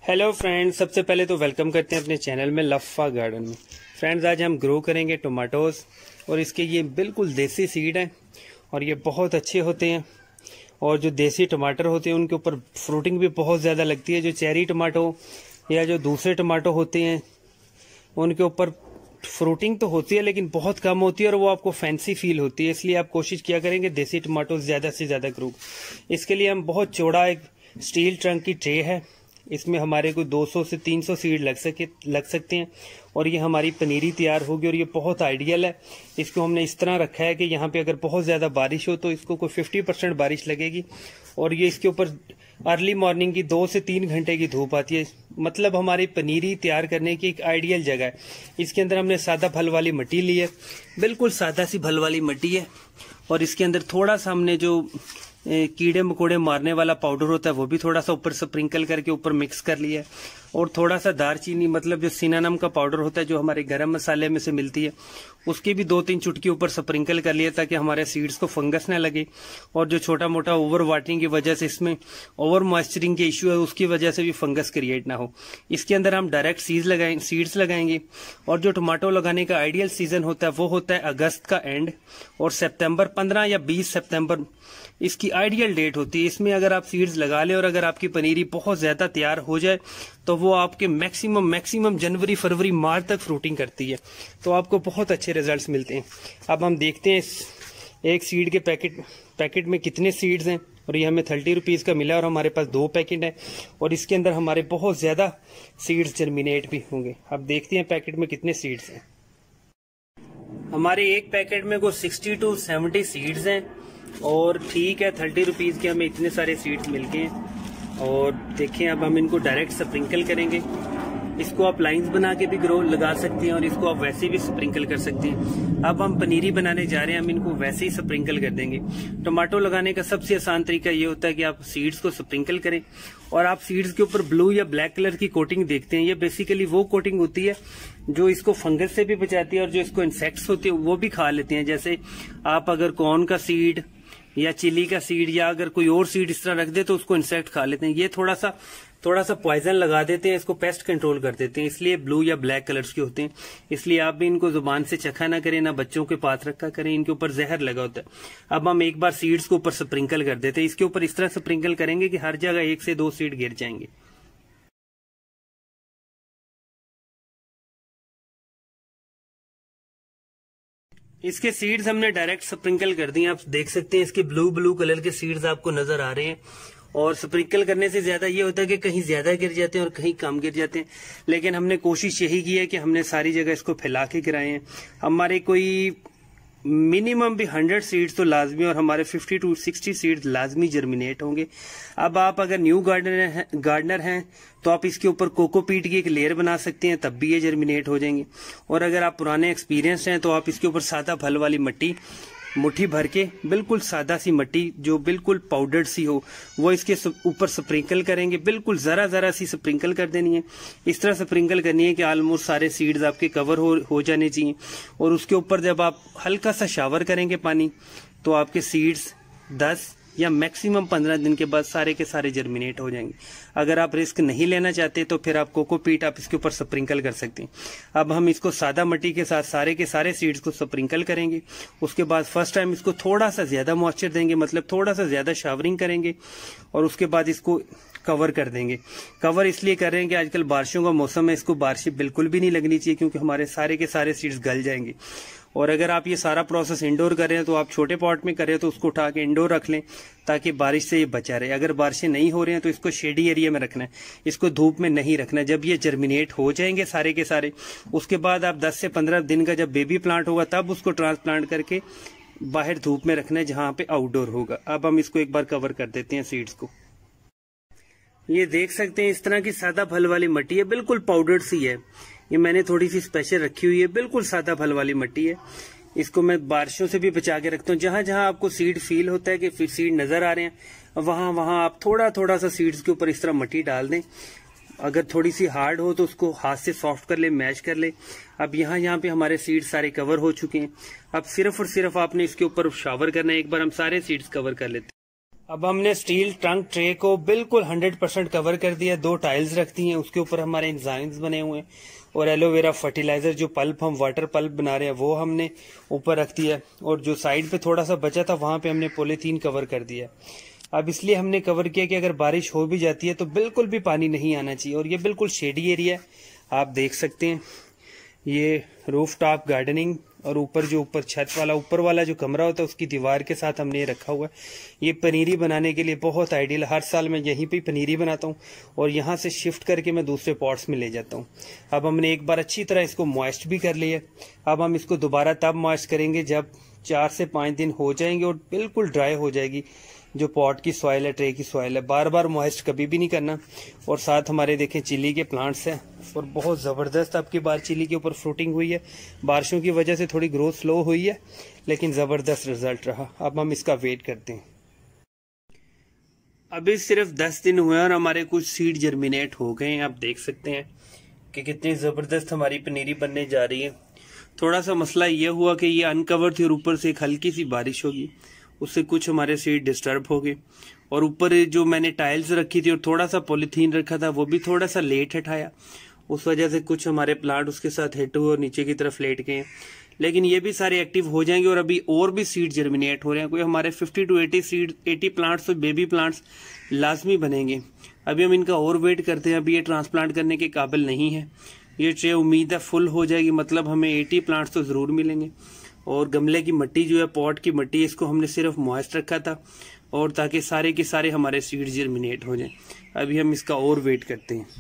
Hello friends, सबसे पहले तो वेलकम करते हैं अपने चैनल में लफ्फा गार्डन में। फ्रेंड्स, आज हम ग्रो करेंगे टोमेटोज़ और इसके ये बिल्कुल देसी सीड हैं और ये बहुत अच्छे होते हैं। और जो देसी टमाटर होते हैं उनके ऊपर फ्रूटिंग भी बहुत ज़्यादा लगती है। जो चेरी टमाटो या जो दूसरे टमाटो होते हैं उनके ऊपर फ्रूटिंग तो होती है लेकिन बहुत कम होती है और वो आपको फैंसी फील होती है। इसलिए आप कोशिश किया करेंगे देसी टमाटो ज़्यादा से ज़्यादा ग्रो। इसके लिए हम बहुत चौड़ा एक स्टील ट्रंक की ट्रे है, इसमें हमारे को 200 से 300 सीड लग सकते हैं और ये हमारी पनीरी तैयार होगी। और ये बहुत आइडियल है। इसको हमने इस तरह रखा है कि यहाँ पे अगर बहुत ज़्यादा बारिश हो तो इसको कोई 50% बारिश लगेगी और ये इसके ऊपर अर्ली मॉर्निंग की 2 से 3 घंटे की धूप आती है। मतलब हमारी पनीरी तैयार करने की एक आइडियल जगह है। इसके अंदर हमने सादा फल वाली मिट्टी ली है, बिल्कुल सादा सी फल वाली मिट्टी है और इसके अंदर थोड़ा सा हमने जो कीड़े मकोड़े मारने वाला पाउडर होता है वो भी थोड़ा सा ऊपर स्प्रिंकल करके ऊपर मिक्स कर लिया है। और थोड़ा सा दारचीनी, मतलब जो सिनानम का पाउडर होता है जो हमारे गरम मसाले में से मिलती है, उसकी भी 2-3 चुटकी ऊपर स्प्रिंकल कर लिया ताकि हमारे सीड्स को फंगस ना लगे। और जो छोटा मोटा ओवर वाटरिंग की वजह से इसमें ओवर मॉइस्चरिंग के इश्यू है उसकी वजह से भी फंगस क्रिएट ना हो। इसके अंदर हम डायरेक्ट सीड्स लगाएंगे। और जो टमाटो लगाने का आइडियल सीजन होता है वो होता है अगस्त का एंड और सितंबर, 15 या 20 सितंबर इसकी आइडियल डेट होती है। इसमें अगर आप सीड्स लगा लें और अगर आपकी पनीरी बहुत ज्यादा तैयार हो जाए तो वो आपके मैक्सिमम जनवरी फरवरी मार्च तक फ्रूटिंग करती है, तो आपको बहुत अच्छे रिजल्ट्स मिलते हैं। अब हम देखते हैं एक सीड के पैकेट में कितने सीड्स हैं और ये हमें 30 रुपीज़ का मिला और हमारे पास 2 पैकेट है और इसके अंदर हमारे बहुत ज्यादा सीड्स जर्मिनेट भी होंगे। अब देखते हैं पैकेट में कितने सीड्स हैं। हमारे एक पैकेट में को 60 to 70 सीड्स हैं और ठीक है 30 रुपीज़ के हमें इतने सारे सीड्स मिल गए हैं। और देखें, अब हम इनको डायरेक्ट स्प्रिंकल करेंगे। इसको आप लाइंस बना के भी ग्रो लगा सकते हैं और इसको आप वैसे भी स्प्रिंकल कर सकते हैं। अब हम पनीरी बनाने जा रहे हैं, हम इनको वैसे ही स्प्रिंकल कर देंगे। टमाटो लगाने का सबसे आसान तरीका ये होता है कि आप सीड्स को स्प्रिंकल करें और आप सीड्स के ऊपर ब्लू या ब्लैक कलर की कोटिंग देखते हैं। ये बेसिकली वो कोटिंग होती है जो इसको फंगस से भी बचाती है और जो इसको इंसेक्ट्स होते हैं वो भी खा लेते हैं। जैसे आप अगर कॉर्न का सीड या चिली का सीड या अगर कोई और सीड इस तरह रख दे तो उसको इंसेक्ट खा लेते हैं। ये थोड़ा सा पॉइजन लगा देते हैं, इसको पेस्ट कंट्रोल कर देते हैं, इसलिए ब्लू या ब्लैक कलर्स के होते हैं। इसलिए आप भी इनको जुबान से चखा ना करें, ना बच्चों के पास रखा करें, इनके ऊपर जहर लगा होता है। अब हम एक बार सीड्स को ऊपर स्प्रिंकल कर देते हैं। इसके ऊपर इस तरह स्प्रिंकल करेंगे कि हर जगह 1 से 2 सीड गिर जाएंगे। इसके सीड्स हमने डायरेक्ट स्प्रिंकल कर दिए। आप देख सकते हैं इसके ब्लू कलर के सीड्स आपको नजर आ रहे हैं। और स्प्रिंकल करने से ज्यादा ये होता है कि कहीं ज्यादा गिर जाते हैं और कहीं कम गिर जाते हैं, लेकिन हमने कोशिश यही की है कि हमने सारी जगह इसको फैला के गिराए हैं। हमारे कोई मिनिमम भी 100 सीड्स तो लाजमी और हमारे 50 to 60 सीड्स लाजमी जर्मिनेट होंगे। अब आप अगर न्यू गार्डनर हैं तो आप इसके ऊपर कोकोपीट की एक लेयर बना सकते हैं, तब भी ये जर्मिनेट हो जाएंगे। और अगर आप पुराने एक्सपीरियंस हैं तो आप इसके ऊपर सादा फल वाली मिट्टी मुट्ठी भर के, बिल्कुल सादा सी मिट्टी जो बिल्कुल पाउडर्ड सी हो, वो इसके ऊपर स्प्रिंकल करेंगे। बिल्कुल जरा सी स्प्रिंकल कर देनी है। इस तरह स्प्रिंकल करनी है कि ऑलमोस्ट सारे सीड्स आपके कवर हो जाने चाहिए। और उसके ऊपर जब आप हल्का सा शावर करेंगे पानी तो आपके सीड्स 10 या मैक्सिमम 15 दिन के बाद सारे के सारे जर्मिनेट हो जाएंगे। अगर आप रिस्क नहीं लेना चाहते तो फिर आप कोकोपीट आप इसके ऊपर स्प्रिंकल कर सकते हैं। अब हम इसको सादा मिट्टी के साथ सारे के सारे सीड्स को स्प्रिंकल करेंगे। उसके बाद फर्स्ट टाइम इसको थोड़ा सा ज्यादा मॉइस्चर देंगे, मतलब थोड़ा सा ज्यादा शावरिंग करेंगे और उसके बाद इसको कवर कर देंगे। कवर इसलिए कर रहे हैं कि आजकल बारिशों का मौसम है, इसको बारिशें बिल्कुल भी नहीं लगनी चाहिए क्योंकि हमारे सारे के सारे सीड्स गल जाएंगे। और अगर आप ये सारा प्रोसेस इंडोर कर रहे हैं तो आप छोटे पॉट में कर रहे हैं तो उसको उठा के इंडोर रख लें ताकि बारिश से ये बचा रहे। अगर बारिशें नहीं हो रही हैं तो इसको शेडी एरिया में रखना है, इसको धूप में नहीं रखना है। जब ये जर्मिनेट हो जाएंगे सारे के सारे, उसके बाद आप 10 से 15 दिन का जब बेबी प्लांट होगा तब उसको ट्रांसप्लांट करके बाहर धूप में रखना है जहां पे आउटडोर होगा। अब हम इसको एक बार कवर कर देते हैं सीड्स को। ये देख सकते हैं इस तरह की सादा फल वाली मिट्टी है, बिल्कुल पाउडर्ड सी है। ये मैंने थोड़ी सी स्पेशल रखी हुई है, बिल्कुल सादा फल वाली मिट्टी है। इसको मैं बारिशों से भी बचा के रखता हूँ। जहां जहां आपको सीड फील होता है कि फिर सीड नजर आ रहे हैं वहां आप थोड़ा सा सीड्स के ऊपर इस तरह मिट्टी डाल दें। अगर थोड़ी सी हार्ड हो तो उसको हाथ से सॉफ्ट कर ले, मैश कर ले। अब यहाँ पे हमारे सीड्स सारे कवर हो चुके हैं। अब सिर्फ और सिर्फ आपने इसके ऊपर शावर करना है। एक बार हम सारे सीड्स कवर कर लेते हैं। अब हमने स्टील ट्रंक ट्रे को बिल्कुल 100% कवर कर दिया। 2 टाइल्स रख दी हैं, उसके ऊपर हमारे इंजाइम्स बने हुए हैं और एलोवेरा फर्टिलाइजर जो पल्प हम वाटर पल्प बना रहे हैं वो हमने ऊपर रख दिया। और जो साइड पे थोड़ा सा बचा था वहां पे हमने पॉलीथीन कवर कर दिया। अब इसलिए हमने कवर किया कि अगर बारिश हो भी जाती है तो बिल्कुल भी पानी नहीं आना चाहिए। और ये बिल्कुल शेडी एरिया है, आप देख सकते हैं। ये रूफ टॉप गार्डनिंग और ऊपर जो ऊपर छत वाला ऊपर वाला जो कमरा होता है उसकी दीवार के साथ हमने ये रखा हुआ है। ये पनीरी बनाने के लिए बहुत आइडियल। हर साल मैं यहीं पे पनीरी बनाता हूँ और यहाँ से शिफ्ट करके मैं दूसरे पॉट्स में ले जाता हूँ। अब हमने एक बार अच्छी तरह इसको मॉइस्ट भी कर लिया। अब हम इसको दोबारा तब मॉइस्ट करेंगे जब 4 से 5 दिन हो जाएंगे और बिल्कुल ड्राई हो जाएगी जो पॉट की सॉइल है, ट्रे की सॉइल है। बार बार मॉइस्ट कभी भी नहीं करना। और साथ हमारे देखें चिली के प्लांट्स हैं और बहुत ज़बरदस्त अब की बार चिली के ऊपर फ्रूटिंग हुई है। बारिशों की वजह से थोड़ी ग्रोथ स्लो हुई है लेकिन ज़बरदस्त रिजल्ट रहा। अब हम इसका वेट करते हैं। अभी सिर्फ 10 दिन हुए और हमारे कुछ सीड जर्मिनेट हो गए हैं। आप देख सकते हैं कि कितनी ज़बरदस्त हमारी पनीरी बनने जा रही है। थोड़ा सा मसला ये हुआ कि ये अनकवर थी और ऊपर से एक हल्की सी बारिश होगी, उससे कुछ हमारे सीड डिस्टर्ब हो गए। और ऊपर जो मैंने टाइल्स रखी थी और थोड़ा सा पॉलीथीन रखा था वो भी थोड़ा सा लेट हटाया, उस वजह से कुछ हमारे प्लांट उसके साथ हिट हुए और नीचे की तरफ लेट गए। लेकिन ये भी सारे एक्टिव हो जाएंगे और अभी और भी सीड जर्मिनेट हो रहे हैं। कोई हमारे 50 to 80 प्लांट्स तो बेबी प्लांट्स लाजमी बनेंगे। अभी हम इनका और वेट करते हैं। अभी ये ट्रांसप्लांट करने के काबिल नहीं है। ये ट्रे उम्मीद है फुल हो जाएगी, मतलब हमें 80 प्लांट्स तो ज़रूर मिलेंगे। और गमले की मिट्टी जो है, पॉट की मिट्टी, इसको हमने सिर्फ मॉइस्ट रखा था और ताकि सारे के सारे हमारे सीड जर्मिनेट हो जाएं। अभी हम इसका और वेट करते हैं।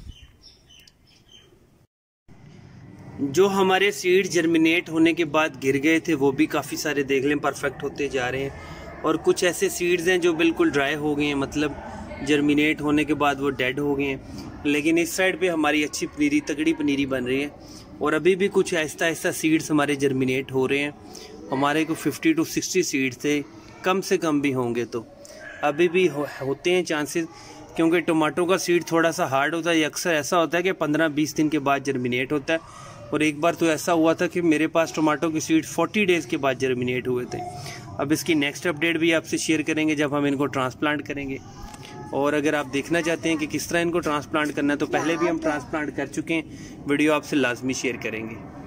जो हमारे सीड जर्मिनेट होने के बाद गिर गए थे वो भी काफ़ी सारे देख लें परफेक्ट होते जा रहे हैं। और कुछ ऐसे सीड्स हैं जो बिल्कुल ड्राई हो गए हैं, मतलब जर्मिनेट होने के बाद वो डेड हो गए हैं। लेकिन इस साइड पे हमारी अच्छी पनीरी, तगड़ी पनीरी बन रही है। और अभी भी कुछ ऐसा ऐसा सीड्स हमारे जर्मिनेट हो रहे हैं। हमारे को 50 to 60 सीड्स थे, कम से कम भी होंगे। तो अभी भी होते हैं चांसेस, क्योंकि टमाटो का सीड थोड़ा सा हार्ड होता है। अक्सर ऐसा होता है कि 15-20 दिन के बाद जर्मिनेट होता है। और एक बार तो ऐसा हुआ था कि मेरे पास टमाटो की सीड 40 डेज़ के बाद जर्मिनेट हुए थे। अब इसकी नेक्स्ट अपडेट भी आपसे शेयर करेंगे जब हम इनको ट्रांसप्लांट करेंगे। और अगर आप देखना चाहते हैं कि किस तरह इनको ट्रांसप्लांट करना है तो पहले भी हम ट्रांसप्लांट कर चुके हैं, वीडियो आपसे लाजमी शेयर करेंगे।